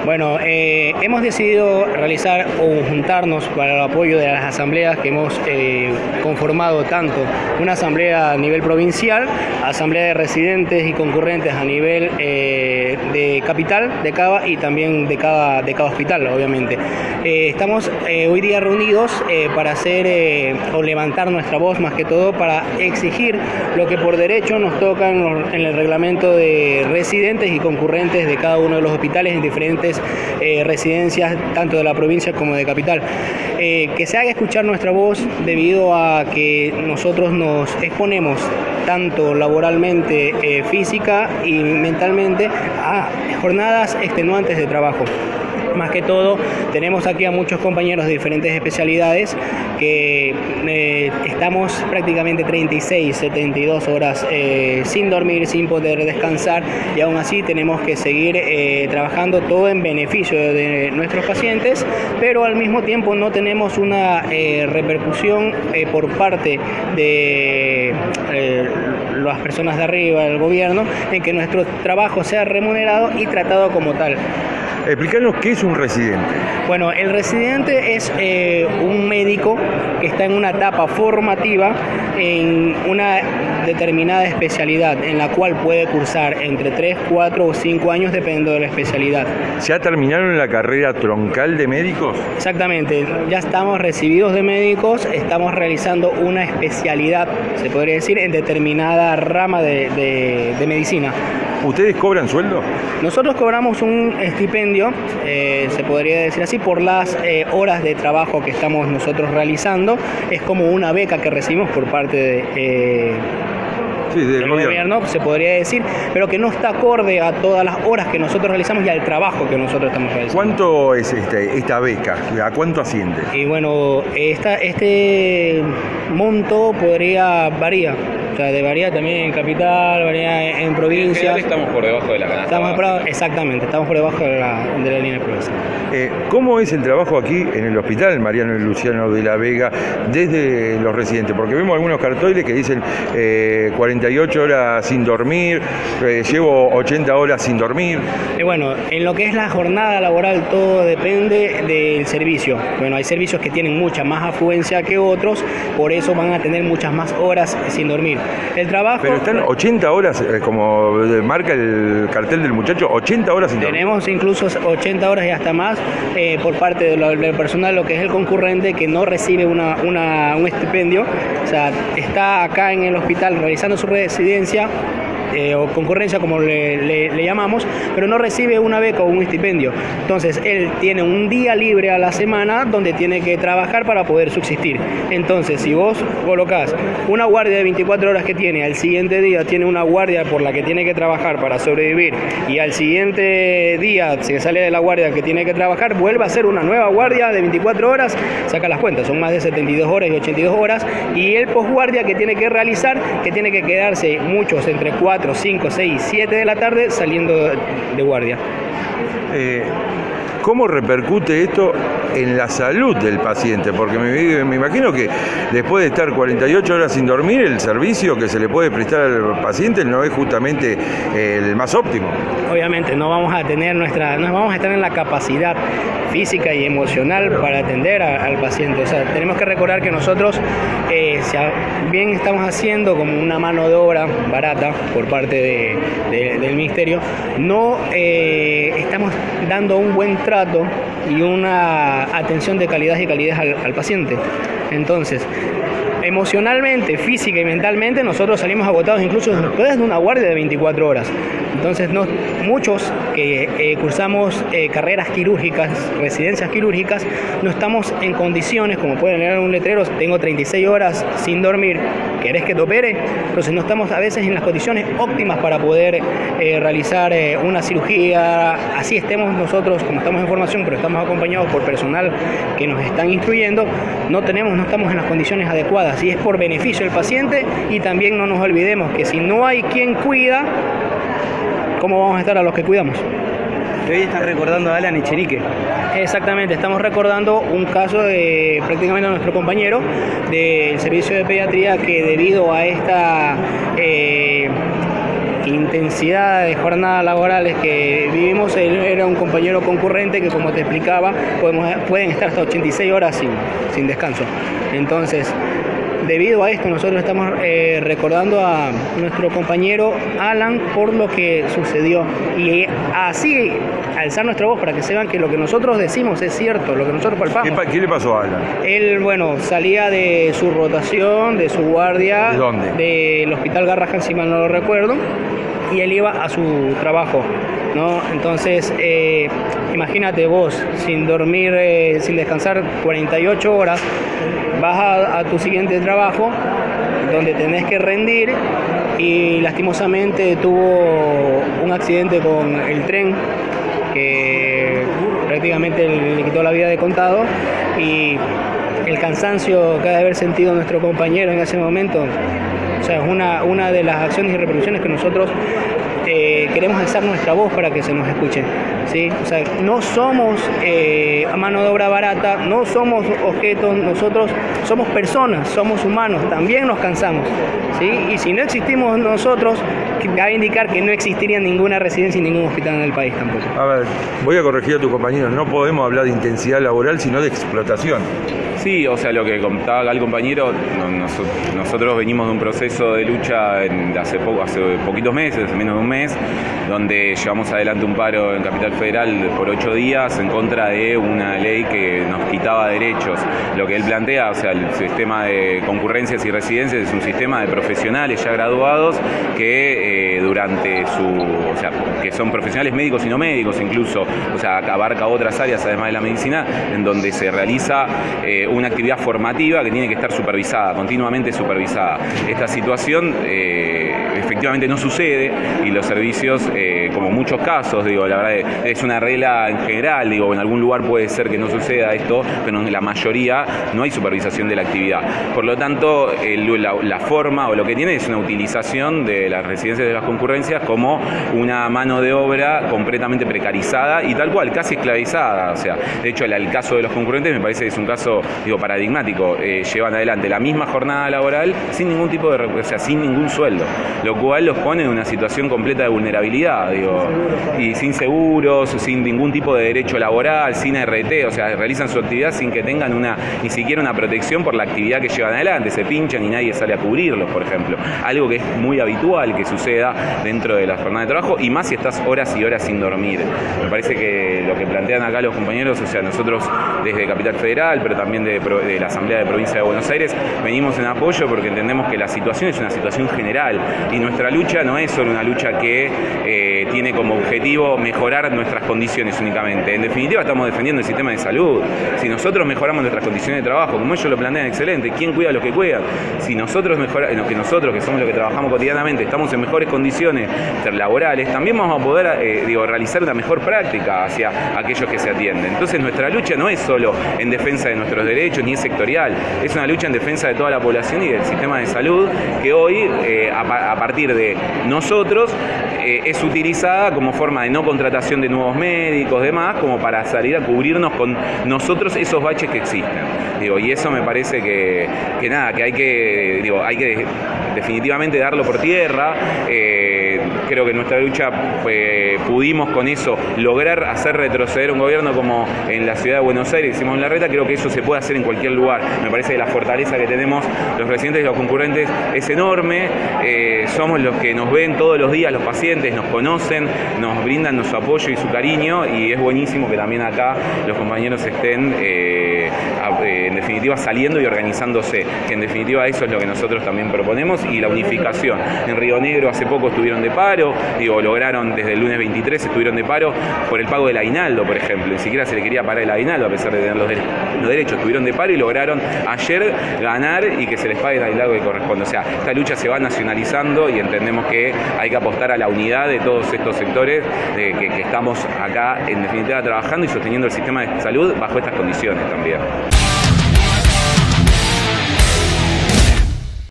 Bueno, hemos decidido realizar o juntarnos para el apoyo de las asambleas que hemos conformado, tanto una asamblea a nivel provincial, asamblea de residentes y concurrentes a nivel de capital, de Cava, y también de cada hospital, obviamente. Estamos hoy día reunidos para hacer o levantar nuestra voz, más que todo para exigir lo que por derecho nos toca en el reglamento de residentes y concurrentes de cada uno de los hospitales en diferentes residencias, tanto de la provincia como de capital. Que se haga escuchar nuestra voz debido a que nosotros nos exponemos tanto laboralmente, física y mentalmente a jornadas extenuantes de trabajo. Más que todo, tenemos aquí a muchos compañeros de diferentes especialidades que estamos prácticamente 36, 72 horas sin dormir, sin poder descansar, y aún así tenemos que seguir trabajando todo en beneficio de nuestros pacientes, pero al mismo tiempo no tenemos una repercusión por parte de las personas de arriba, del gobierno, en que nuestro trabajo sea remunerado y tratado como tal. Explícanos qué es un residente. Bueno, el residente es un médico que está en una etapa formativa en una determinada especialidad, en la cual puede cursar entre 3, 4 o 5 años, dependiendo de la especialidad. ¿Ya terminaron la carrera troncal de médicos? Exactamente, ya estamos recibidos de médicos, estamos realizando una especialidad, se podría decir, en determinada rama de medicina. ¿Ustedes cobran sueldo? Nosotros cobramos un estipendio, se podría decir así, por las horas de trabajo que estamos nosotros realizando. Es como una beca que recibimos por parte del gobierno, se podría decir, pero que no está acorde a todas las horas que nosotros realizamos y al trabajo que nosotros estamos realizando. ¿Cuánto es esta beca? ¿A cuánto asciende? Y bueno, este monto varía. O sea, varía también en capital, varía en provincia. Estamos por debajo de la canasta. Exactamente, estamos por debajo de la línea de pobreza. ¿Cómo es el trabajo aquí en el hospital Mariano y Luciano de la Vega desde los residentes? Porque vemos algunos carteles que dicen 48 horas sin dormir, llevo 80 horas sin dormir. Bueno, en lo que es la jornada laboral todo depende del servicio. Bueno, hay servicios que tienen mucha más afluencia que otros, por eso van a tener muchas más horas sin dormir. El trabajo... Pero están 80 horas, como marca el cartel del muchacho, 80 horas sin dormir. Tenemos incluso 80 horas y hasta más por parte del personal, lo que es el concurrente, que no recibe un estipendio. O sea, está acá en el hospital realizando su residencia o concurrencia, como le llamamos, pero no recibe una beca o un estipendio. Entonces él tiene un día libre a la semana donde tiene que trabajar para poder subsistir. Entonces, si vos colocás una guardia de 24 horas que tiene, al siguiente día tiene una guardia por la que tiene que trabajar para sobrevivir, y al siguiente día se sale de la guardia que tiene que trabajar, vuelve a hacer una nueva guardia de 24 horas, saca las cuentas, son más de 72 horas y 82 horas, y el posguardia que tiene que realizar, que tiene que quedarse muchos entre 4, 5, 6, 7 de la tarde saliendo de guardia. ¿Cómo repercute esto en la salud del paciente? Porque me imagino que después de estar 48 horas sin dormir, el servicio que se le puede prestar al paciente no es justamente el más óptimo. Obviamente no vamos a estar en la capacidad física y emocional para atender al paciente. O sea, tenemos que recordar que nosotros, si bien estamos haciendo como una mano de obra barata por parte del ministerio, no estamos dando un buen trato y una atención de calidad al paciente. Entonces, emocionalmente, física y mentalmente, nosotros salimos agotados incluso después de una guardia de 24 horas. Entonces, muchos que cursamos carreras quirúrgicas, residencias quirúrgicas, no estamos en condiciones, como pueden leer en un letrero, tengo 36 horas sin dormir, ¿querés que te opere? Entonces, no estamos a veces en las condiciones óptimas para poder realizar una cirugía. Así estemos nosotros, como estamos en formación, pero estamos acompañados por personal que nos están instruyendo, no estamos en las condiciones adecuadas, y es por beneficio del paciente. Y también no nos olvidemos que si no hay quien cuida, ¿cómo vamos a estar a los que cuidamos? Hoy están recordando a Alan Echenique. Exactamente, estamos recordando un caso de prácticamente nuestro compañero del servicio de pediatría, que debido a esta intensidad de jornadas laborales que vivimos. Él era un compañero concurrente que, como te explicaba, pueden estar hasta 86 horas sin descanso. Entonces, debido a esto, nosotros estamos recordando a nuestro compañero Alan por lo que sucedió, y así alzar nuestra voz para que sepan que lo que nosotros decimos es cierto, lo que nosotros palpamos. ¿Qué le pasó a Alan? Él, salía de su rotación, de su guardia. ¿De dónde? Del Hospital Garrahan, si mal no lo recuerdo, y él iba a su trabajo, ¿no? Entonces, imagínate vos, sin dormir, sin descansar 48 horas, vas a tu siguiente trabajo, donde tenés que rendir, y lastimosamente tuvo un accidente con el tren que prácticamente le quitó la vida de contado, y el cansancio que ha de haber sentido nuestro compañero en ese momento, o sea, es una de las acciones y repercusiones que nosotros queremos alzar nuestra voz para que se nos escuche, ¿sí? O sea, no somos mano de obra barata, no somos objetos, nosotros somos personas, somos humanos, también nos cansamos, ¿sí? Y si no existimos nosotros, va a indicar que no existiría ninguna residencia y ningún hospital en el país tampoco. A ver, voy a corregir a tu compañero, no podemos hablar de intensidad laboral, sino de explotación. Sí, o sea, lo que contaba acá el compañero, nosotros venimos de un proceso de lucha hace poquitos meses, menos de un mes, donde llevamos adelante un paro en Capital Federal por 8 días en contra de una ley que nos quitaba derechos. Lo que él plantea, o sea, el sistema de concurrencias y residencias es un sistema de profesionales ya graduados que que son profesionales médicos y no médicos incluso, o sea, abarca otras áreas además de la medicina, en donde se realiza una actividad formativa que tiene que estar supervisada, continuamente supervisada. Esta situación efectivamente no sucede, y los servicios, como muchos casos, la verdad es una regla en general, en algún lugar puede ser que no suceda esto, pero en la mayoría no hay supervisación de la actividad. Por lo tanto, la forma o lo que tiene es una utilización de las residencias de las concurrencias como una mano de obra completamente precarizada y tal cual, casi esclavizada. O sea, de hecho, el caso de los concurrentes me parece que es un caso paradigmático. Llevan adelante la misma jornada laboral sin ningún tipo de, sin ningún sueldo, lo cual los pone en una situación completa de vulnerabilidad, y sin seguros, sin ningún tipo de derecho laboral, sin RT, o sea, realizan su actividad sin que tengan ni siquiera una protección por la actividad que llevan adelante, se pinchan y nadie sale a cubrirlos, por ejemplo. Algo que es muy habitual que suceda dentro de la jornada de trabajo, y más si estás horas y horas sin dormir. Me parece que lo que plantean acá los compañeros, o sea, nosotros desde Capital Federal, pero también de la Asamblea de Provincia de Buenos Aires, venimos en apoyo porque entendemos que la situación es una situación general, y nuestra lucha no es solo una lucha que tiene como objetivo mejorar nuestras condiciones únicamente. En definitiva, estamos defendiendo el sistema de salud. Si nosotros mejoramos nuestras condiciones de trabajo, como ellos lo plantean excelente, ¿quién cuida a los que cuidan? Si nosotros nosotros, que somos los que trabajamos cotidianamente, estamos en mejores condiciones laborales, también vamos a poder realizar una mejor práctica hacia aquellos que se atienden. Entonces, nuestra lucha no es solo en defensa de nuestros derechos, ni es sectorial, es una lucha en defensa de toda la población y del sistema de salud, que hoy, a partir de nosotros, es utilizada como forma de no contratación de nuevos médicos, demás, como para salir a cubrirnos con nosotros esos baches que existen. Y eso me parece que hay que definitivamente darlo por tierra. Creo que en nuestra lucha pudimos con eso lograr hacer retroceder un gobierno como en la ciudad de Buenos Aires, hicimos en Larreta. Creo que eso se puede hacer en cualquier lugar. Me parece que la fortaleza que tenemos los residentes y los concurrentes es enorme. Somos los que nos ven todos los días, los pacientes nos conocen, nos brindan su apoyo y su cariño, y es buenísimo que también acá los compañeros estén en definitiva saliendo y organizándose, que en definitiva eso es lo que nosotros también proponemos, y la unificación. En Río Negro hace poco estuvieron de paro, lograron desde el lunes 23, estuvieron de paro por el pago del aguinaldo, por ejemplo. Ni siquiera se le quería parar el aguinaldo a pesar de tener los derechos. Estuvieron de paro y lograron ayer ganar y que se les pague el aguinaldo que corresponde. O sea, esta lucha se va nacionalizando, y entendemos que hay que apostar a la unidad de todos estos sectores que estamos acá en definitiva trabajando y sosteniendo el sistema de salud bajo estas condiciones también.